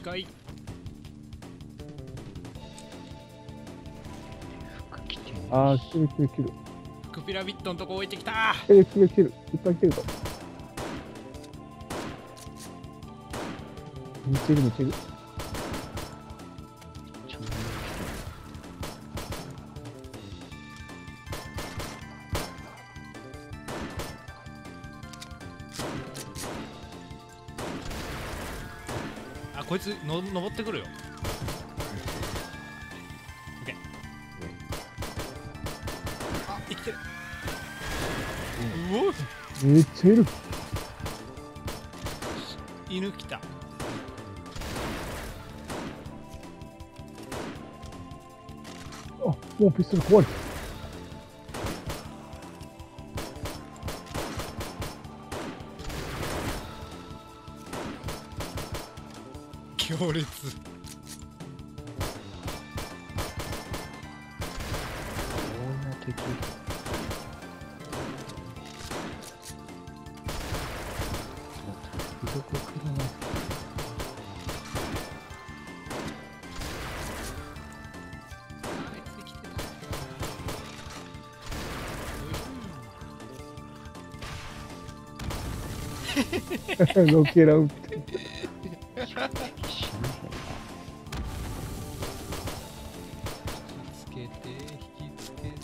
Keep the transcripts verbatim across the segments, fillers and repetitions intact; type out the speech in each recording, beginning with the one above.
近い。 ああ、来てる来てる来てる。 クピラビットのとこ置いてきた。 来てる来てる来てる。いっぱい来てるぞ。めっちゃいるめっちゃいる。 あ、こいつの登ってくるよ。オッケー。あ、生きてる。うお、 めっちゃいる。 犬来た。 あ、もうピストル壊れた。 強烈。 敵。どこ来るの？ ロケラウって。 つけて引きつけて。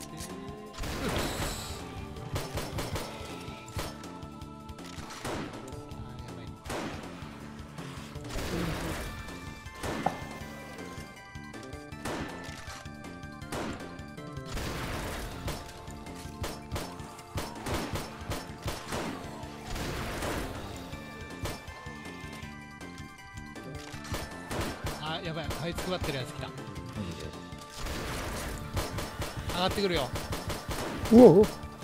あ、やばい、あいつ配ってるやつ来た。上がってくるよ。 うお。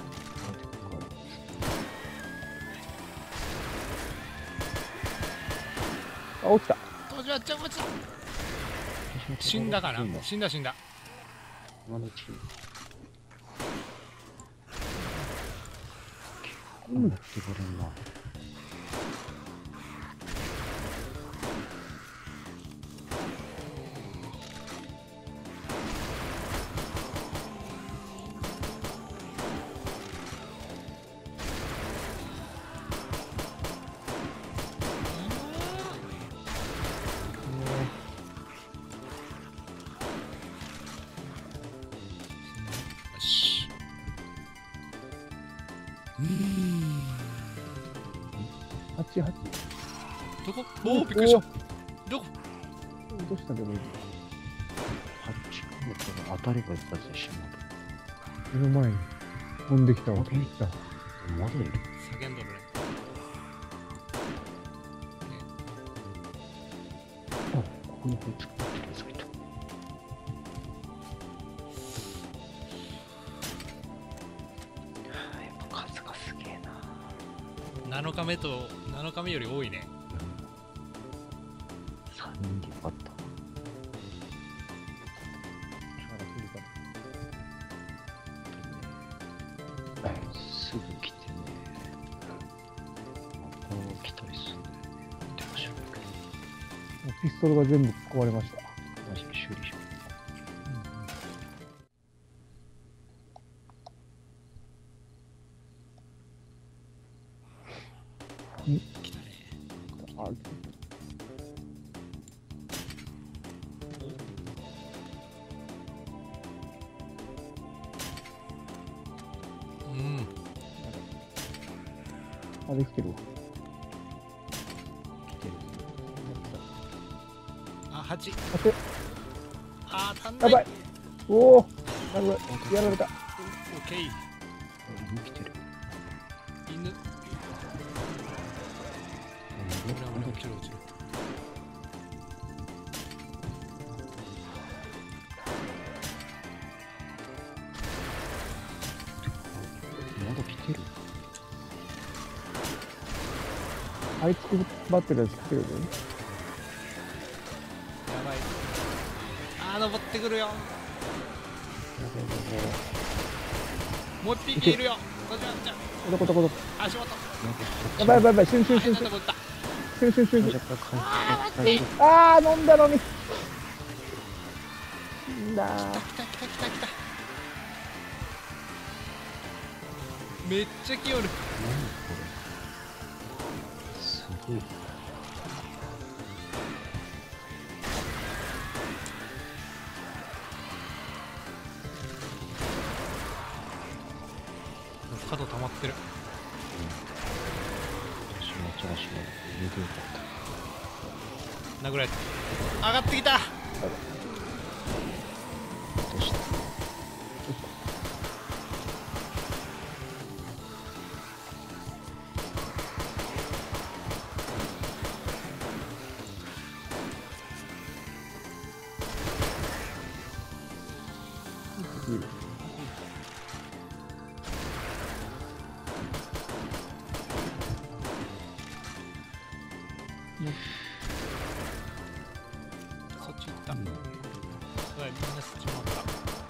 あ、起きた。 登場ちゃん落ちた。死んだかな。死んだ死んだ。 今のうちうん。 持ってくれんな。 よし。うーん。 八八。 どこ？おお、びっくりした。どこ？ どうしたんだろう。 あっちの当たりが一発で死ぬ。 目の前に飛んできたわ。飛んできた。 まだいる。 叫んどるね。 あ、ここにこいつが来てるやつがいた。やっぱ数がすげえな。 なのかめとなのかめより多いね。 さんにんでよかった。すぐ来てね。また来たりするんだよね。ってほしいんだけど。 ピストルが全部壊れました。 マジで修理しよう。 うん。 来たね。 あ、 うん。 あ、できてるわ。 来てる。 あ、八。 あて、 あー、足んない。 やばい。おお。やばい。やられた。 オッケー。 犬来てる。 犬。俺俺落ちる落ちる。 まだ来てる。 あいつ配ってるやつ来てるよね。 やばい。あー、登ってくるよ。もう一匹いるよ。こちらちゃん。 どこどこどこ。 足元。 やばいやばいやばい。死ぬ死ぬ死ぬ死ぬ。 あ、変なとこ打った。 シュンシュンシュンシュン。 若干回復回復。 あー、飲んだのに。んだー。 来た来た来た来た。めっちゃ来よる。 何これ。すごい。 角溜まってる。 私もチャーシュー入れてよかった。 殴られた。上がってきた。 どうした？ そっち行った。うん、そうや、みんなそっち回った。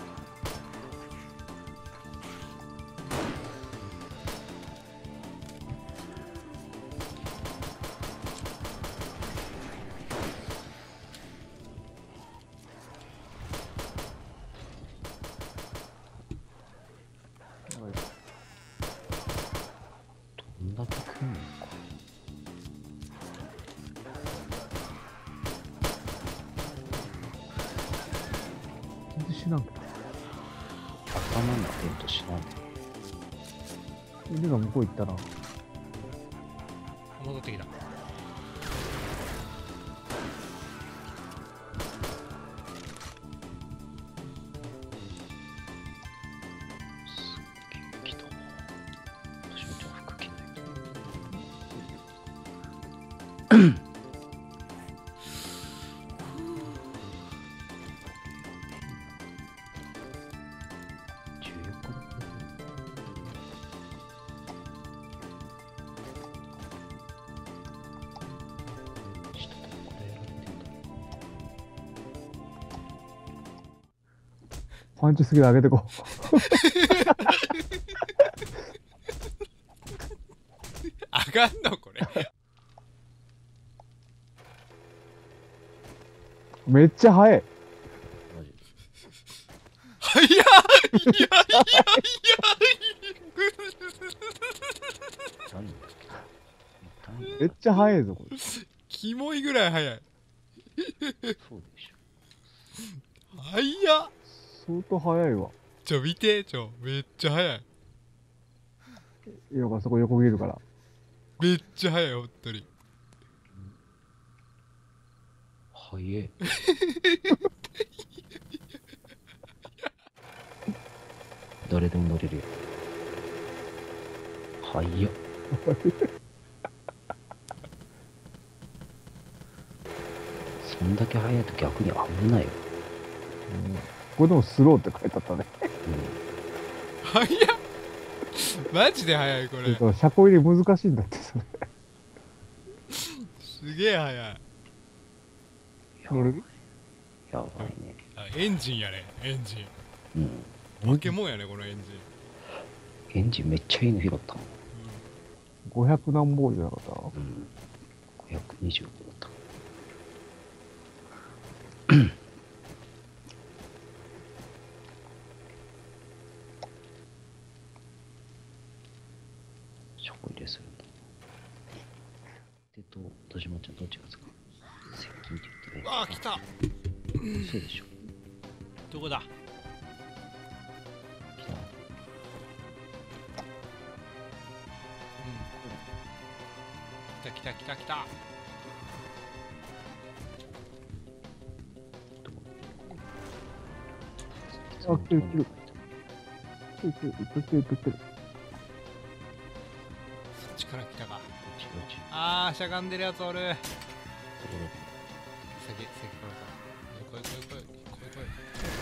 どんだけ来るのか。 全然知らんけど。 頭の点としない。 犬が向こう行ったら、 戻ってきた。 すっげえ来た。私もじゃあ服着ないと。じゅうよっかだったね。下でこれやられてんだ。 パンチすぎて上げてこ上がんのこれ。 う。めっちゃ速い。 マジで。 早っ。いやいやいや。 何何めっちゃ速いぞ、これ。 キモいぐらい早い。 そうでしょ。 早っ。 相当速いわ。 ちょ見て、ちょめっちゃ早い。 いや、そこ横切るから。 めっちゃ早い、ほんとに。 早え。誰でも乗れるよ。早っ。そんだけ速いと逆に危ないよ。 これでもスローって書いてあったね。 早っ。マジで早いこれ。 車庫入り難しいんだって、それ。 すげえ早い。 乗れる？ やばいね。 あ、エンジンやね、エンジン。 うん。 ポケモンやね、このエンジン。 エンジンめっちゃいいの拾ったもん。 ごひゃく何本じゃなかった？ うん。ごひゃくにじゅうごだった。ショコ入れするんだ。でと、戸島ちゃんどっちがつく？接近って言ってね。 うわあ、来た。 そうでしょ。 どこだ。 来た。 来た来た来た来た。 あ、来てる来てる。来てる来てる来てる来てる。 そっちから来たか。 どっちどっち。 あー、しゃがんでるやつおる。 ところで先、先からさ。来い来い来い来い来い来い。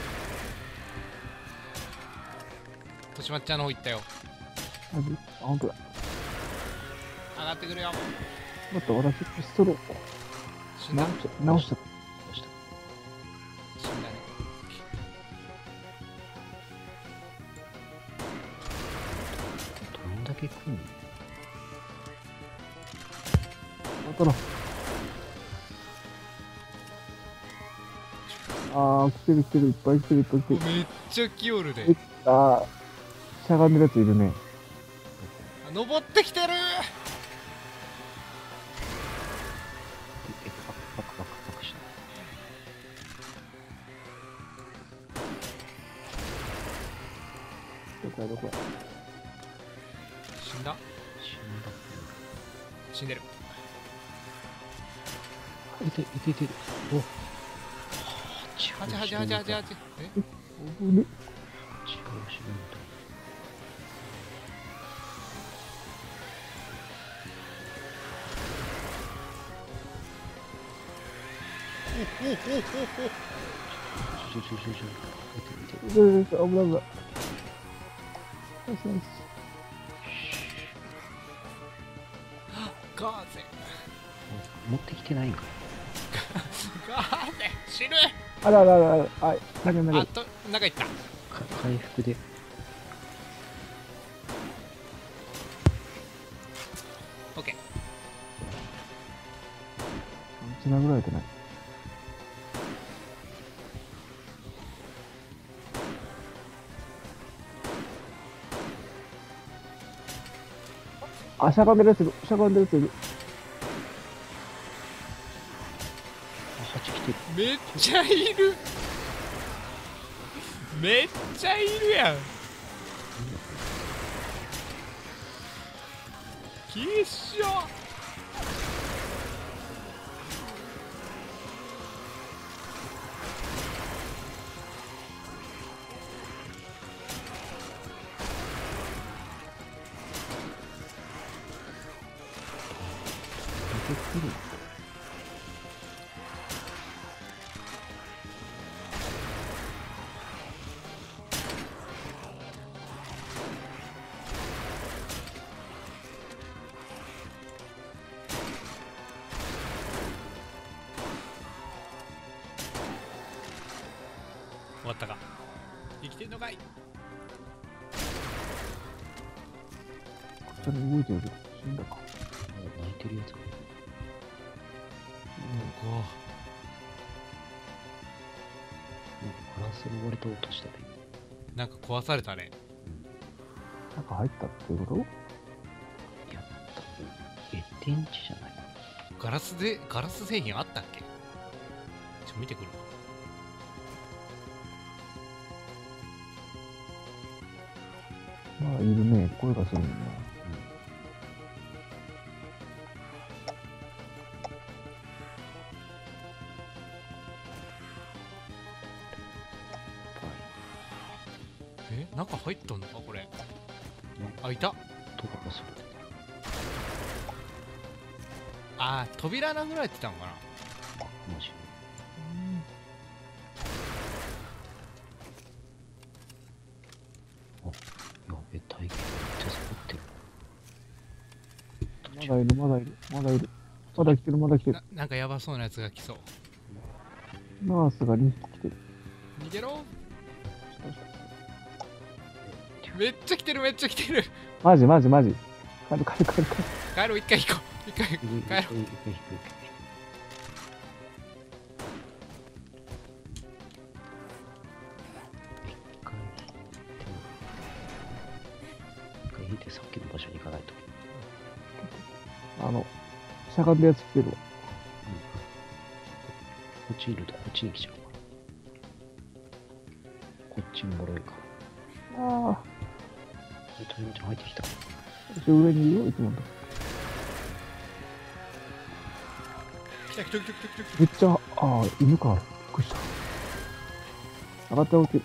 としまっちゃんの方行ったよ。 マジ？あ、ほんとだ。 上がってくるよ。 待って、私、ピストルを死んだ。 直しちゃ直しちゃっどうした死んだね。 どんだけ来んの？ 渡ろう。あー、来てる来てる、いっぱい来てる、いっぱい来てる。 めっちゃ来よるで。 えあー、しゃがんでるやついるね。 登ってきてる。 え、パクパクパクパクした。 どこやどこや。 死んだ。 死んだ。 死んでる。 いて、いて、いて。お。 はちはちはちはちはち。え、 おぶね。 違う死ぬんだ。 おおおおお。 ちょちょちょちょちょ。いて、いて。 危ない危ない。ナイスナイス。 ガーゼ。 持ってきてないんか。 ガーゼ。死ぬ。 あらあらあらあら。はい。投げ投げあ。と、中行った。 か回復で。 オッケー。 繋ぐられてない。あ、しゃがんでるやついる。しゃがんでるやついる。 あ、蜂来てる。 めっちゃいる。めっちゃいるやん。きっしょ。 出てくる。 終わったか。生きてんのかい。 こっちに動いてるけど、死んだか。 もう泣いてるやつが。 こもうガラスの割れた音したね。 うなんか壊されたね。 なんか入ったっていうこと？ いや、多分、え、電池じゃない。 ガラスでガラス製品あったっけ。ちょ見てくる。 まあ、いるね。声がするんだな。 え、中入ったのかこれ。あ、いた。 とかがする。 あー、扉殴られてたのかな。 マジ。あ、やべ、体験めっちゃサボってる。 まだいる、まだいる、まだいる。まだ来てる、まだ来てるな。なんかヤバそうなやつが来そう。 ナースがにひき来てる。 逃げろ。めっちゃ来てる、めっちゃ来てる。 マジマジマジ。帰る帰る帰る帰る。 帰ろう、一回行こう。一回帰ろう。 一回引く、一回引く。一回引いて、さっきの場所に行かないと。 あの、しゃがんでるやつ来てるわ。 こっちいるとこっちに来ちゃうから。こっちもろいから。 ああ。 え、とりまちゃん入ってきた。 一応上にいるよ、いつもと。 来た来た来た来た来た来めっちゃ、ああ、犬か。びっくりした。上がっておけ。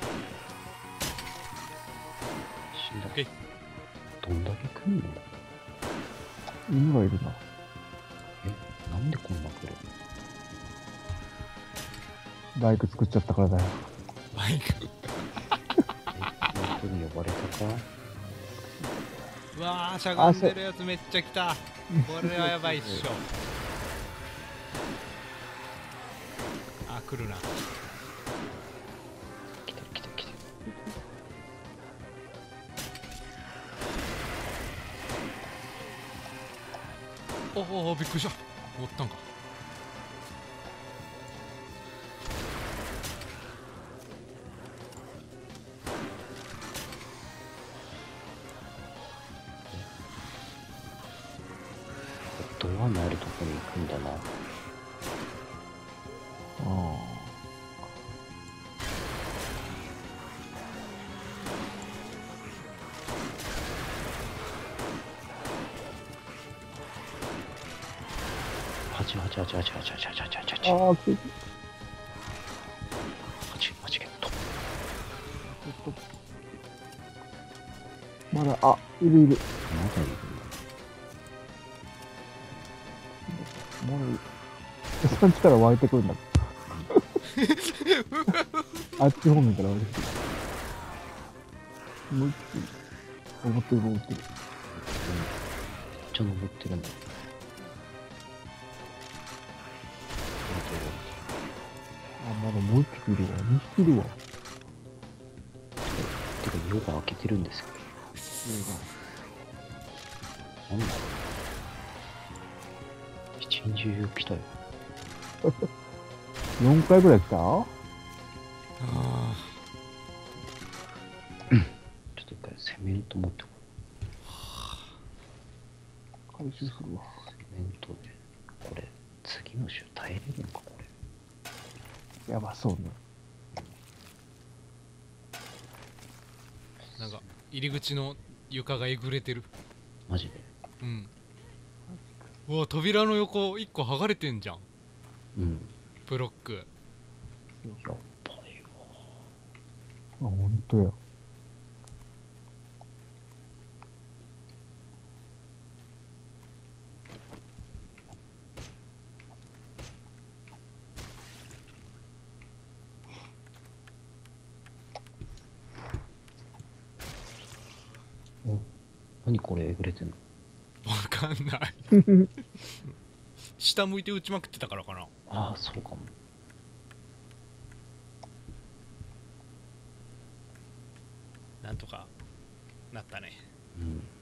死んだ。 オッケー。 どんだけ来るの？ 犬がいるな。 え、なんでこんな来る？ バイク作っちゃったからだよ。 バイク。 え、本当に呼ばれたか？ うわー、しゃがんでるやつめっちゃ来た。これはやばいっしょ。あ、来るな。 来てる来てる来てる。 おおびっくりした。おったんか。 ドアのあるところに行くんだな。 あはちはちはちはちはちはちはちはちはちはちあ。ああ、来てる。 はちはちゲット。 ちょっと。まだ、あ、いるいる。 まだいる。 まだいる。その力湧いてくるんだ。あっち方面から湧いてくる。もう一匹。登ってる登ってる。 めっちゃ登ってるんだ。 あ、まだもう一匹いるわ。二匹いるわ。 てか、夜が明けてるんですよ。なんだ一日中来たよ。 よんかいぐらい来た？ あちょっと一回セメント持ってこ回収するわ。 う。セメントで。これ、次の週耐えれるのか、これ。 やばそうね。 なんか入り口の床がえぐれてる。 マジで。 うん。うわ、扉の横いっこ剥がれてんじゃん。 うん。 ブロック。 やっぱりわ。 あ、ほんとや。 何これえぐれてんの？ わかんない。下向いて打ちまくってたからかな。 ああ、そうかも。 なんとかなったね。 うん。